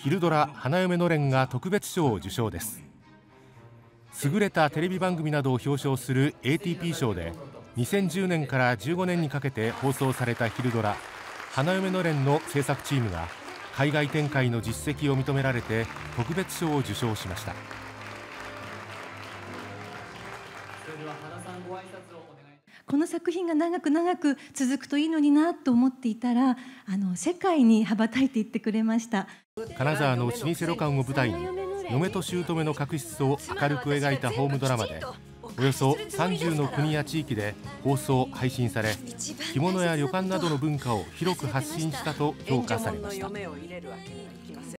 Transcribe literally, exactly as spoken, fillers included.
昼ドラ花嫁のれんが特別賞を受賞です。優れたテレビ番組などを表彰する エーティーピー 賞でにせんじゅうねんからじゅうごねんにかけて放送された昼ドラ花嫁のれんの制作チームが海外展開の実績を認められて特別賞を受賞しました。 この作品が長く長く続くといいのになと思っていたら、あの世界に羽ばたいていってくれました。 金沢の老舗旅館を舞台に嫁と姑の確執を明るく描いたホームドラマで、およそさんじゅうの国や地域で放送配信され、着物や旅館などの文化を広く発信したと評価されました。